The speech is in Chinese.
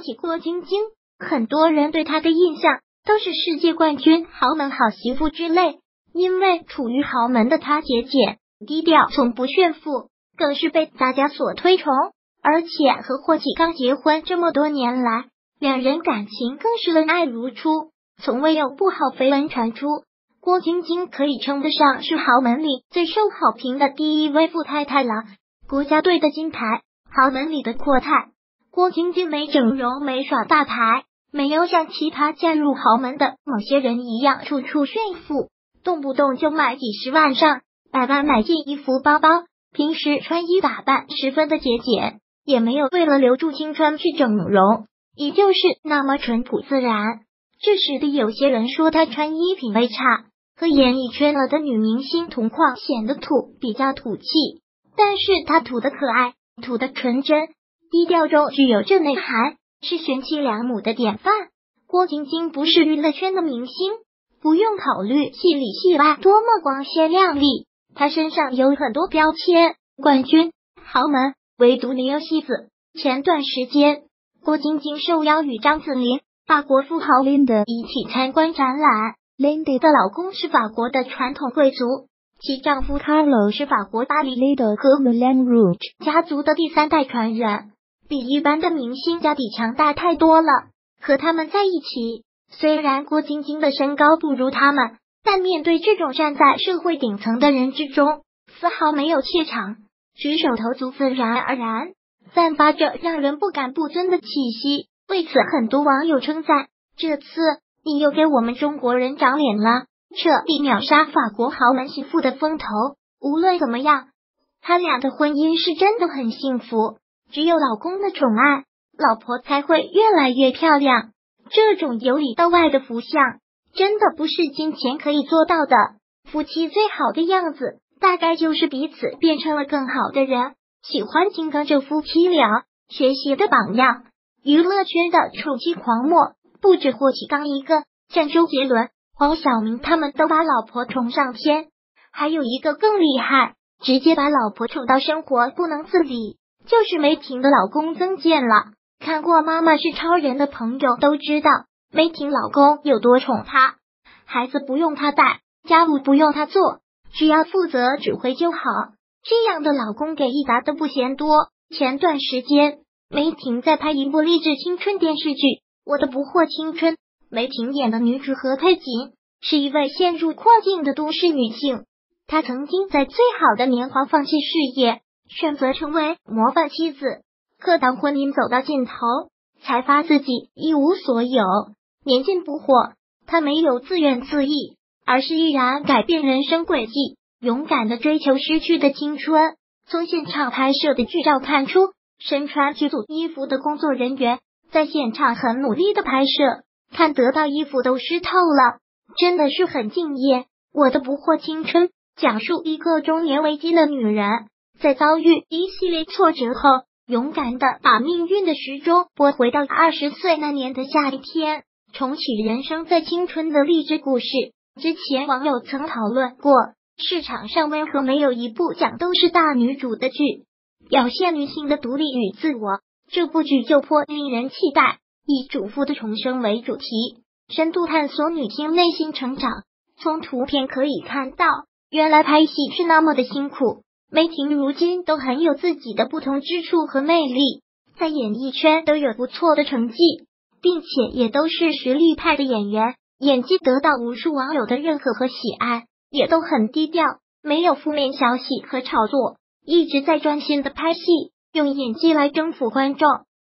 起郭晶晶，很多人对她的印象都是世界冠军、豪门好媳妇之类。因为处于豪门的她节俭低调，从不炫富，更是被大家所推崇。而且和霍启刚结婚这么多年来，两人感情更是恩爱如初，从未有不好绯闻传出。郭晶晶可以称得上是豪门里最受好评的第一位富太太了，国家队的金牌，豪门里的阔太。郭晶晶没整容，没耍大牌，没有像其他嫁入豪门的某些人一样处处炫富，动不动就买几十万上百万买件衣服包包，平时穿衣打扮十分的节俭，也没有为了留住青春去整容，依旧是那么淳朴自然。这使得有些人说她穿衣品味差，和演艺圈了的女明星同框，显得土，比较土气。但是她土的可爱，土的纯真，低调中具有着内涵，是贤妻良母的典范。郭晶晶不是娱乐圈的明星，不用考虑戏里戏外多么光鲜亮丽，她身上有很多标签，冠军、豪门，唯独没有戏子。前段时间，郭晶晶受邀与张子琳、法国富豪 Linda 一起参观展览。Linda 的老公是法国的传统贵族，其丈夫 Carlo 是法国巴黎 Lido 和 Moulin Rouge 家族的第3代传人，比一般的明星家底强大太多了。和他们在一起，虽然郭晶晶的身高不如他们，但面对这种站在社会顶层的人之中，丝毫没有怯场，举手投足自然而然，散发着让人不敢不尊的气息。为此，很多网友称赞，这次你又给我们中国人长脸了，彻底秒杀法国豪门媳妇的风头。无论怎么样，他俩的婚姻是真的很幸福，只有老公的宠爱，老婆才会越来越漂亮。这种由里到外的福相，真的不是金钱可以做到的。夫妻最好的样子，大概就是彼此变成了更好的人。喜欢金刚这夫妻俩学习的榜样。娱乐圈的宠妻狂魔不止霍启刚一个，像周杰伦、黄晓明他们都把老婆宠上天，还有一个更厉害，直接把老婆宠到生活不能自理，就是梅婷的老公曾健了。看过《妈妈是超人》的朋友都知道，梅婷老公有多宠她，孩子不用她带，家务不用她做，只要负责指挥就好。这样的老公给一打都不嫌多。前段时间，梅婷在拍一部励志青春电视剧《我的不惑青春》，梅婷演的女主何佩锦是一位陷入困境的都市女性，她曾经在最好的年华放弃事业，选择成为模范妻子。可当婚姻走到尽头，才发自己一无所有。年近不惑，她没有自怨自艾，而是毅然改变人生轨迹，勇敢的追求失去的青春。从现场拍摄的剧照看出，身穿剧组衣服的工作人员在现场很努力的拍摄，看得到衣服都湿透了，真的是很敬业。我的不惑青春讲述一个中年危机的女人，在遭遇一系列挫折后，勇敢的把命运的时钟拨回到20岁那年的夏天，重启人生在青春的励志故事。之前网友曾讨论过，市场上为何没有一部讲都是大女主的剧，表现女性的独立与自我。这部剧就颇令人期待，以主妇的重生为主题，深度探索女性内心成长。从图片可以看到，原来拍戏是那么的辛苦。梅婷如今都很有自己的不同之处和魅力，在演艺圈都有不错的成绩，并且也都是实力派的演员，演技得到无数网友的认可和喜爱，也都很低调，没有负面消息和炒作，一直在专心的拍戏，用演技来征服观众。